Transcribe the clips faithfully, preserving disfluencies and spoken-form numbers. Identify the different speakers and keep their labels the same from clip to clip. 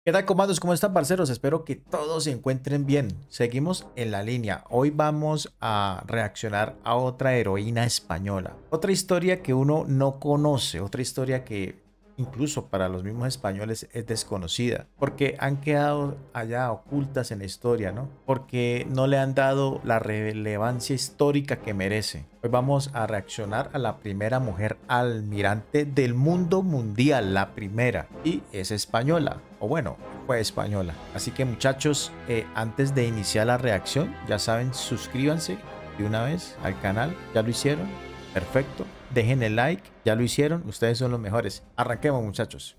Speaker 1: ¿Qué tal, comandos? ¿Cómo están, parceros? Espero que todos se encuentren bien. Seguimos en la línea. Hoy vamos a reaccionar a otra heroína española. Otra historia que uno no conoce. Otra historia que incluso para los mismos españoles es desconocida. Porque han quedado allá ocultas en la historia, ¿no? Porque no le han dado la relevancia histórica que merece. Hoy vamos a reaccionar a la primera mujer almirante del mundo mundial. La primera. Y es española. O bueno, fue española. Así que muchachos, eh, antes de iniciar la reacción, ya saben, suscríbanse de una vez al canal. ¿Ya lo hicieron? Perfecto. Dejen el like. ¿Ya lo hicieron? Ustedes son los mejores. Arranquemos, muchachos.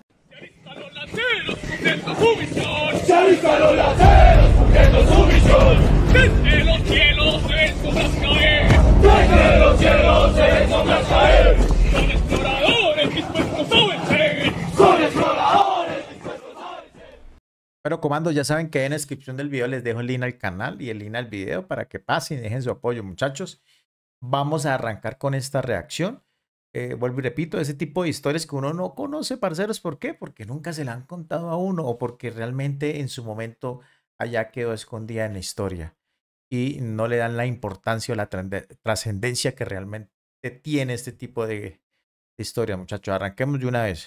Speaker 2: ¡Se alistan los lanceros cumpliendo su misión! ¡Desde los cielos se ven sombras caer! ¡Desde los cielos se ven sombras caer! ¡Son exploradores dispuestos a vencer! ¡Son exploradores dispuestos a vencer!
Speaker 1: Pero comandos, ya saben que en la descripción del video les dejo el link al canal y el link al video para que pasen y dejen su apoyo, muchachos. Vamos a arrancar con esta reacción. Eh, vuelvo y repito, ese tipo de historias que uno no conoce, parceros. ¿Por qué? Porque nunca se la han contado a uno o porque realmente en su momento allá quedó escondida en la historia y no le dan la importancia o la trascendencia que realmente tiene este tipo de, de historia, muchachos. Arranquemos de una vez.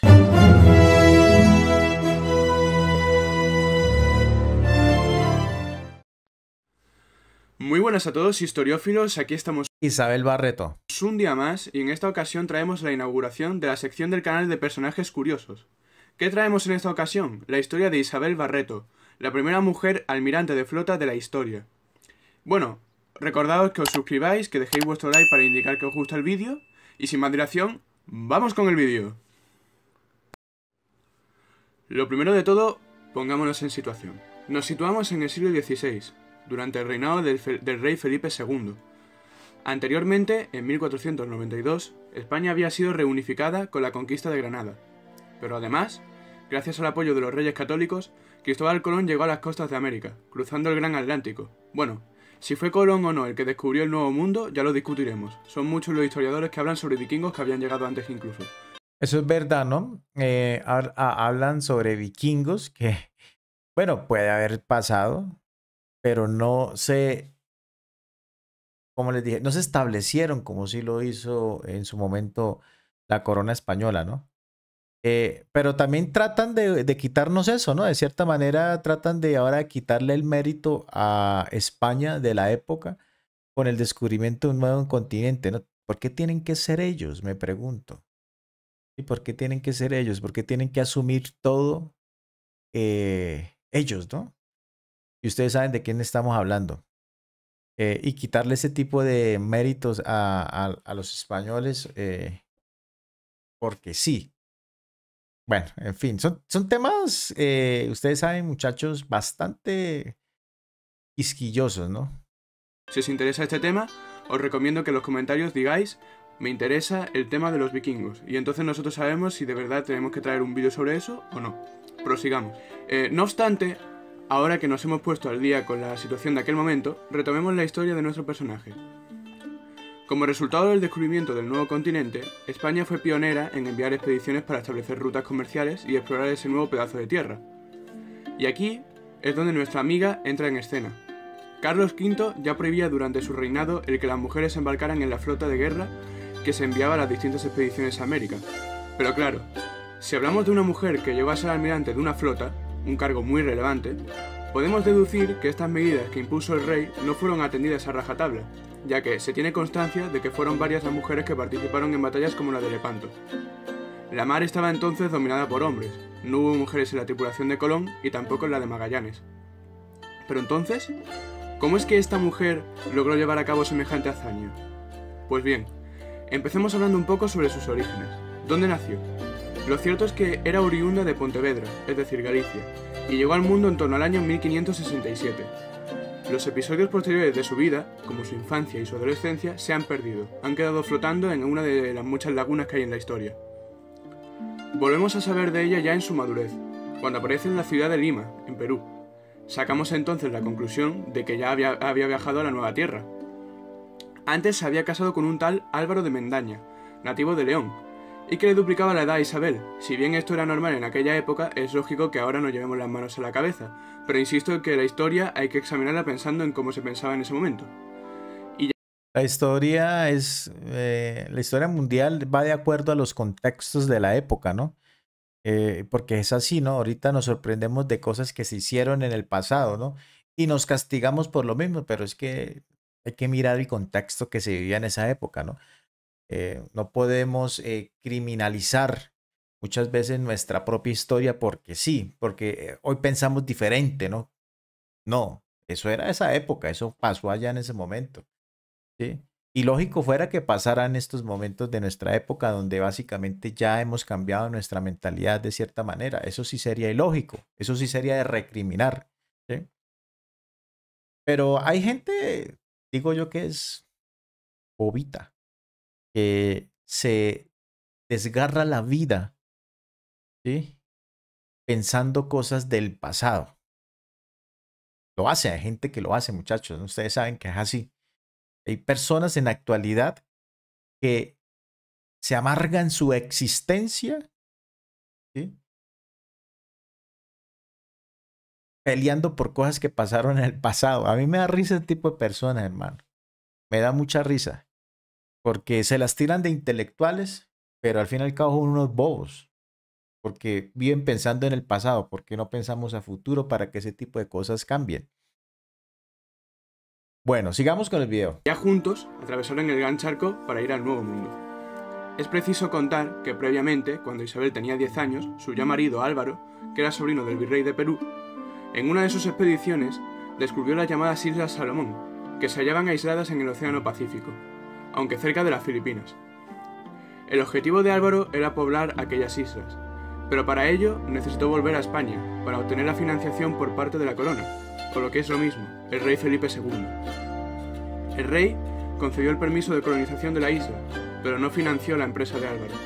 Speaker 3: Muy buenas a todos, historiófilos, aquí estamos
Speaker 1: Isabel Barreto.
Speaker 3: un día más y en esta ocasión traemos la inauguración de la sección del canal de personajes curiosos. ¿Qué traemos en esta ocasión? La historia de Isabel Barreto, la primera mujer almirante de flota de la historia. Bueno, recordaos que os suscribáis, que dejéis vuestro like para indicar que os gusta el vídeo y sin más dilación, ¡vamos con el vídeo! Lo primero de todo, pongámonos en situación. Nos situamos en el siglo dieciséis, durante el reinado del, del rey Felipe segundo. Anteriormente, en mil cuatrocientos noventa y dos, España había sido reunificada con la conquista de Granada. Pero además, gracias al apoyo de los reyes católicos, Cristóbal Colón llegó a las costas de América, cruzando el Gran Atlántico. Bueno, si fue Colón o no el que descubrió el Nuevo Mundo, ya lo discutiremos. Son muchos los historiadores que hablan sobre vikingos que habían llegado antes incluso.
Speaker 1: Eso es verdad, ¿no? Eh, ha- ha- hablan sobre vikingos que, bueno, puede haber pasado, pero no se, como les dije, no se establecieron como sí lo hizo en su momento la corona española, ¿no? Eh, pero también tratan de, de quitarnos eso, ¿no? De cierta manera tratan de ahora quitarle el mérito a España de la época con el descubrimiento de un nuevo continente, ¿no? ¿Por qué tienen que ser ellos? Me pregunto. ¿Y por qué tienen que ser ellos? ¿Por qué tienen que asumir todo eh, ellos, ¿no? Y ustedes saben de quién estamos hablando. Eh, y quitarle ese tipo de méritos a, a- a los españoles eh, porque sí. Bueno, en fin, son, son temas, eh, ustedes saben, muchachos, bastante quisquillosos, ¿no?
Speaker 3: Si os interesa este tema, os recomiendo que en los comentarios digáis me interesa el tema de los vikingos, y entonces nosotros sabemos si de verdad tenemos que traer un vídeo sobre eso o no. Prosigamos. Eh, no obstante, ahora que nos hemos puesto al día con la situación de aquel momento, retomemos la historia de nuestro personaje. Como resultado del descubrimiento del nuevo continente, España fue pionera en enviar expediciones para establecer rutas comerciales y explorar ese nuevo pedazo de tierra. Y aquí es donde nuestra amiga entra en escena. Carlos quinto ya prohibía durante su reinado el que las mujeres se embarcaran en la flota de guerra que se enviaba a las distintas expediciones a América. Pero claro, si hablamos de una mujer que llegó a ser almirante de una flota, un cargo muy relevante, podemos deducir que estas medidas que impuso el rey no fueron atendidas a rajatabla, ya que se tiene constancia de que fueron varias las mujeres que participaron en batallas como la de Lepanto. La mar estaba entonces dominada por hombres, no hubo mujeres en la tripulación de Colón y tampoco en la de Magallanes. Pero entonces, ¿cómo es que esta mujer logró llevar a cabo semejante hazaña? Pues bien, empecemos hablando un poco sobre sus orígenes. ¿Dónde nació? Lo cierto es que era oriunda de Pontevedra, es decir, Galicia, y llegó al mundo en torno al año mil quinientos sesenta y siete. Los episodios posteriores de su vida, como su infancia y su adolescencia, se han perdido, han quedado flotando en una de las muchas lagunas que hay en la historia. Volvemos a saber de ella ya en su madurez, cuando aparece en la ciudad de Lima, en Perú. Sacamos entonces la conclusión de que ya había, había viajado a la Nueva Tierra. Antes se había casado con un tal Álvaro de Mendaña, nativo de León, y que le duplicaba la edad a Isabel. Si bien esto era normal en aquella época, es lógico que ahora nos llevemos las manos a la cabeza, pero insisto en que la historia hay que examinarla pensando en cómo se pensaba en ese momento. Y ya...
Speaker 1: La historia es, eh, la historia mundial va de acuerdo a los contextos de la época, ¿no? Eh, porque es así, ¿no? Ahorita nos sorprendemos de cosas que se hicieron en el pasado, ¿no? Y nos castigamos por lo mismo, pero es que hay que mirar el contexto que se vivía en esa época, ¿no? Eh, no podemos eh, criminalizar muchas veces nuestra propia historia porque sí, porque eh, hoy pensamos diferente, ¿no? No, eso era esa época, eso pasó allá en ese momento, ¿sí? Y lógico fuera que pasaran estos momentos de nuestra época donde básicamente ya hemos cambiado nuestra mentalidad de cierta manera. Eso sí sería ilógico, eso sí sería de recriminar, ¿sí? Pero hay gente, digo yo, que es bobita, que se desgarra la vida, ¿sí? Pensando cosas del pasado. Lo hace, hay gente que lo hace, muchachos, ¿no? Ustedes saben que es así. Hay personas en la actualidad que se amargan su existencia, ¿sí? Peleando por cosas que pasaron en el pasado. A mí me da risa ese tipo de personas, hermano. Me da mucha risa. Porque se las tiran de intelectuales, pero al fin y al cabo son unos bobos. Porque viven pensando en el pasado. ¿Por qué no pensamos a futuro para que ese tipo de cosas cambien? Bueno, sigamos con el video.
Speaker 3: Ya juntos atravesaron el gran charco para ir al Nuevo Mundo. Es preciso contar que previamente, cuando Isabel tenía diez años, su ya marido Álvaro, que era sobrino del virrey de Perú, en una de sus expediciones descubrió las llamadas Islas Salomón, que se hallaban aisladas en el Océano Pacífico, aunque cerca de las Filipinas. El objetivo de Álvaro era poblar aquellas islas, pero para ello necesitó volver a España para obtener la financiación por parte de la corona, o lo que es lo mismo, el rey Felipe segundo. El rey concedió el permiso de colonización de la isla, pero no financió la empresa de Álvaro.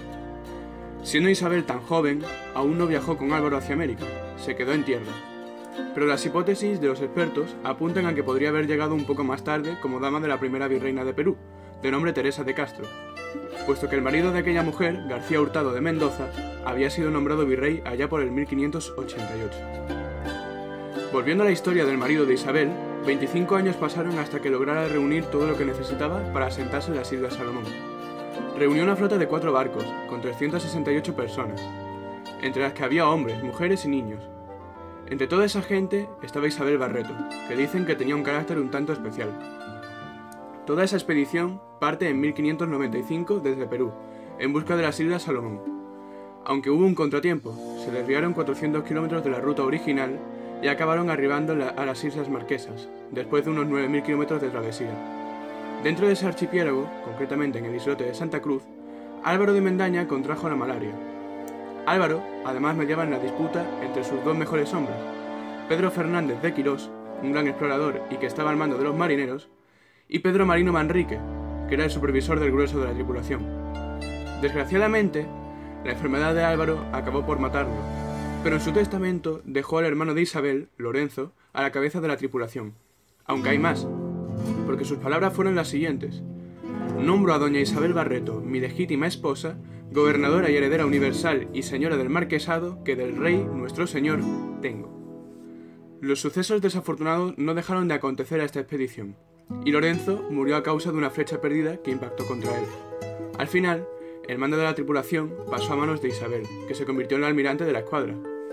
Speaker 3: Siendo Isabel tan joven, aún no viajó con Álvaro hacia América, se quedó en tierra. Pero las hipótesis de los expertos apuntan a que podría haber llegado un poco más tarde como dama de la primera virreina de Perú, de nombre Teresa de Castro, puesto que el marido de aquella mujer, García Hurtado de Mendoza, había sido nombrado virrey allá por el mil quinientos ochenta y ocho. Volviendo a la historia del marido de Isabel, veinticinco años pasaron hasta que lograra reunir todo lo que necesitaba para asentarse en las Islas Salomón. Reunió una flota de cuatro barcos, con trescientas sesenta y ocho personas, entre las que había hombres, mujeres y niños. Entre toda esa gente estaba Isabel Barreto, que dicen que tenía un carácter un tanto especial. Toda esa expedición parte en mil quinientos noventa y cinco desde Perú, en busca de las Islas Salomón. Aunque hubo un contratiempo, se desviaron cuatrocientos kilómetros de la ruta original y acabaron arribando a las Islas Marquesas, después de unos nueve mil kilómetros de travesía. Dentro de ese archipiélago, concretamente en el islote de Santa Cruz, Álvaro de Mendaña contrajo la malaria. Álvaro, además, mediaba en la disputa entre sus dos mejores hombres, Pedro Fernández de Quirós, un gran explorador y que estaba al mando de los marineros, y Pedro Marino Manrique, que era el supervisor del grueso de la tripulación. Desgraciadamente, la enfermedad de Álvaro acabó por matarlo, pero en su testamento dejó al hermano de Isabel, Lorenzo, a la cabeza de la tripulación. Aunque hay más, porque sus palabras fueron las siguientes: nombro a doña Isabel Barreto, mi legítima esposa, gobernadora y heredera universal y señora del marquesado que del rey, nuestro señor, tengo. Los sucesos desafortunados no dejaron de acontecer a esta expedición, y Lorenzo murió a causa de una flecha perdida que impactó contra él. Al final, el mando de la tripulación pasó a manos de Isabel, que se convirtió en la almirante de la escuadra.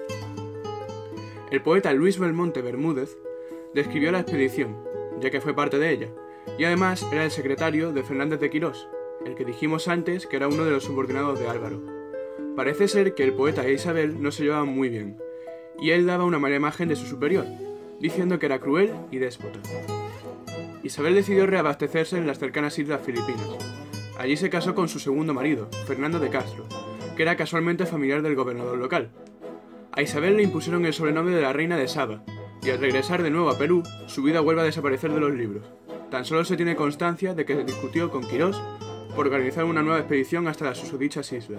Speaker 3: El poeta Luis Belmonte Bermúdez describió la expedición, ya que fue parte de ella, y además era el secretario de Fernández de Quirós, el que dijimos antes que era uno de los subordinados de Álvaro. Parece ser que el poeta e Isabel no se llevaban muy bien, y él daba una mala imagen de su superior, diciendo que era cruel y déspota. Isabel decidió reabastecerse en las cercanas islas Filipinas. Allí se casó con su segundo marido, Fernando de Castro, que era casualmente familiar del gobernador local. A Isabel le impusieron el sobrenombre de la Reina de Saba, y al regresar de nuevo a Perú, su vida vuelve a desaparecer de los libros. Tan solo se tiene constancia de que se discutió con Quirós por organizar una nueva expedición hasta las susodichas islas.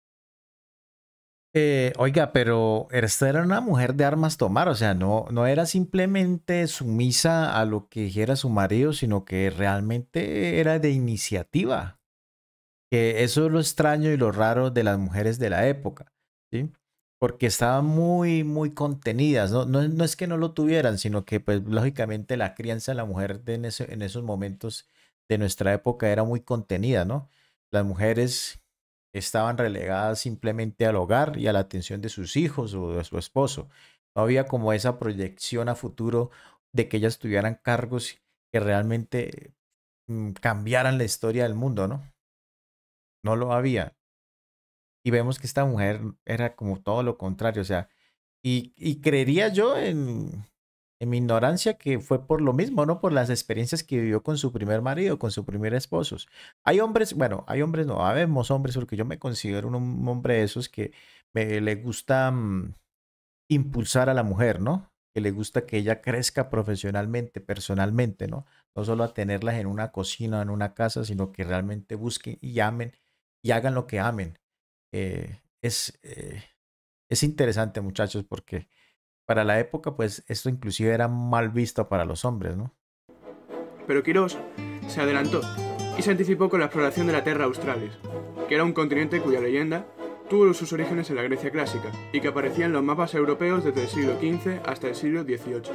Speaker 1: Eh, oiga, pero esta era una mujer de armas tomar, o sea, no, no era simplemente sumisa a lo que dijera su marido, sino que realmente era de iniciativa. Que eso es lo extraño y lo raro de las mujeres de la época, ¿sí? Porque estaban muy, muy contenidas, ¿no? No, no es que no lo tuvieran, sino que pues lógicamente la crianza de la mujer de en, ese- en esos momentos de nuestra época era muy contenida, ¿no? Las mujeres estaban relegadas simplemente al hogar y a la atención de sus hijos o de su esposo. No había como esa proyección a futuro de que ellas tuvieran cargos que realmente mm, cambiaran la historia del mundo, ¿no? No lo había. Y vemos que esta mujer era como todo lo contrario, o sea, y, y creería yo en, en mi ignorancia que fue por lo mismo, ¿no? Por las experiencias que vivió con su primer marido, con su primer esposo. Hay hombres, bueno, hay hombres, no, habemos hombres, porque yo me considero un, un hombre de esos que me, le gusta mm, impulsar a la mujer, ¿no? Que le gusta que ella crezca profesionalmente, personalmente, ¿no? No solo a tenerlas en una cocina, en una casa, sino que realmente busquen y amen y hagan lo que amen. Eh, es, eh, es interesante, muchachos, porque para la época, pues esto inclusive era mal visto para los hombres, ¿no?
Speaker 3: Pero Quirós se adelantó y se anticipó con la exploración de la Terra Australis, que era un continente cuya leyenda tuvo sus orígenes en la Grecia clásica y que aparecía en los mapas europeos desde el siglo quince hasta el siglo dieciocho.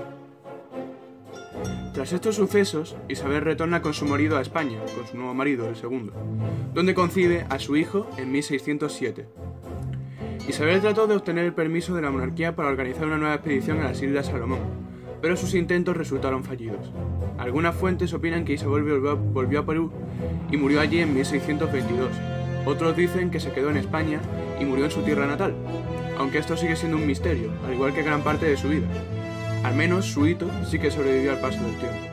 Speaker 3: Tras estos sucesos, Isabel retorna con su marido a España, con su nuevo marido, el segundo, donde concibe a su hijo en mil seiscientos siete. Isabel trató de obtener el permiso de la monarquía para organizar una nueva expedición a las Islas Salomón, pero sus intentos resultaron fallidos. Algunas fuentes opinan que Isabel volvió, volvió a Perú y murió allí en mil seiscientos veintidós. Otros dicen que se quedó en España y murió en su tierra natal, aunque esto sigue siendo un misterio, al igual que gran parte de su vida. Al menos su hito sí que sobrevivió al paso del tiempo.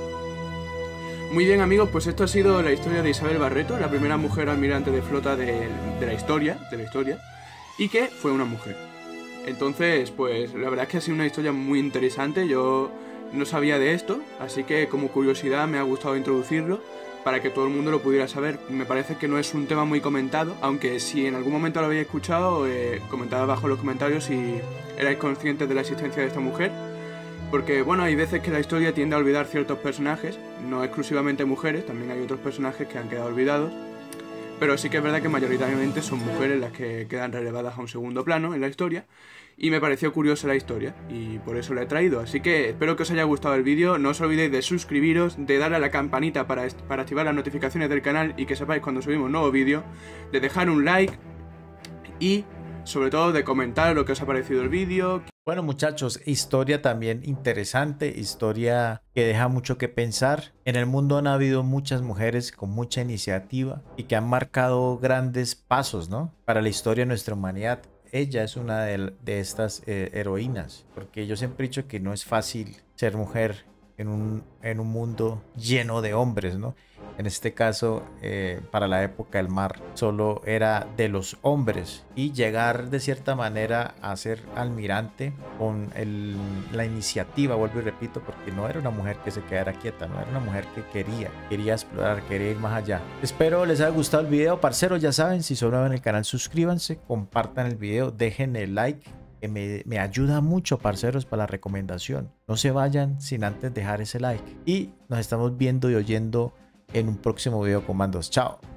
Speaker 3: Muy bien, amigos, pues esto ha sido la historia de Isabel Barreto, la primera mujer almirante de flota de, de la historia, de la historia, y que fue una mujer. Entonces, pues la verdad es que ha sido una historia muy interesante. Yo no sabía de esto, así que como curiosidad me ha gustado introducirlo para que todo el mundo lo pudiera saber. Me parece que no es un tema muy comentado, aunque si en algún momento lo habéis escuchado, eh, comentad abajo en los comentarios si erais conscientes de la existencia de esta mujer. Porque, bueno, hay veces que la historia tiende a olvidar ciertos personajes, no exclusivamente mujeres, también hay otros personajes que han quedado olvidados. Pero sí que es verdad que mayoritariamente son mujeres las que quedan relevadas a un segundo plano en la historia. Y me pareció curiosa la historia y por eso la he traído. Así que espero que os haya gustado el vídeo. No os olvidéis de suscribiros, de darle a la campanita para, para activar las notificaciones del canal y que sepáis cuando subimos un nuevo vídeo. De dejar un like y sobre todo de comentar lo que os ha parecido el vídeo.
Speaker 1: Bueno, muchachos, historia también interesante, historia que deja mucho que pensar. En el mundo han habido muchas mujeres con mucha iniciativa y que han marcado grandes pasos, ¿no? Para la historia de nuestra humanidad. Ella es una de, de estas eh, heroínas, porque yo siempre he dicho que no es fácil ser mujer en un, en un mundo lleno de hombres, ¿no? En este caso, eh, para la época el mar solo era de los hombres y llegar de cierta manera a ser almirante con el, la iniciativa, vuelvo y repito, porque no era una mujer que se quedara quieta, no era una mujer que quería, quería explorar, quería ir más allá. Espero les haya gustado el video, parceros, ya saben, si son nuevos en el canal, suscríbanse, compartan el video, dejen el like. Que me, me ayuda mucho, parceros, para la recomendación. No se vayan sin antes dejar ese like. Y nos estamos viendo y oyendo en un próximo video, comandos. Chao.